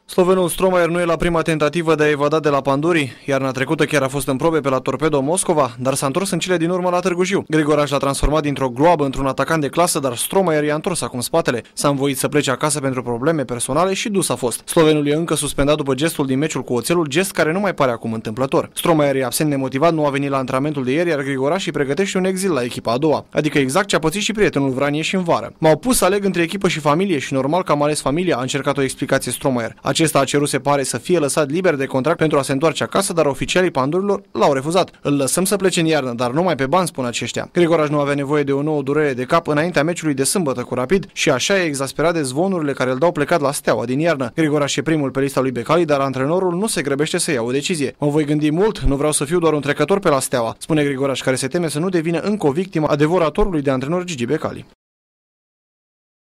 Slovenul Stromayer nu e la prima tentativă de a evada de la Panduri. Iarna trecută chiar a fost în probe pe la Torpedo Moscova, dar s-a întors în cele din urmă la Târgu Jiu. Grigoraș l-a transformat dintr-o gloabă într-un atacant de clasă, dar Stromayer i-a întors acum spatele. S-a învoit să plece acasă pentru probleme personale și dus a fost. Slovenul e încă suspendat după gestul din meciul cu Oțelul, gest care nu mai pare acum întâmplător. Stromayer e absent nemotivat, nu a venit la antrenamentul de ieri, iar Grigoraș îi pregătește un exil la echipa a doua. Adică exact ce a pățit și prietenul Vranie și în vară. M-au pus să aleg între echipă și familie și normal că am ales familia, a încercat o explicație Stromayer. Acesta a cerut, se pare, să fie lăsat liber de contract pentru a se întoarce acasă, dar oficialii pandurilor l-au refuzat. Îl lăsăm să plece în iarnă, dar numai pe bani, spun aceștia. Grigoraș nu avea nevoie de o nouă durere de cap înaintea meciului de sâmbătă cu Rapid și așa e exasperat de zvonurile care îl dau plecat la Steaua din iarnă. Grigoraș e primul pe lista lui Becali, dar antrenorul nu se grăbește să ia o decizie. Mă voi gândi mult, nu vreau să fiu doar un trecător pe la Steaua, spune Grigoraș, care se teme să nu devină încă o victimă a devoratorului de antrenor Gigi Becali.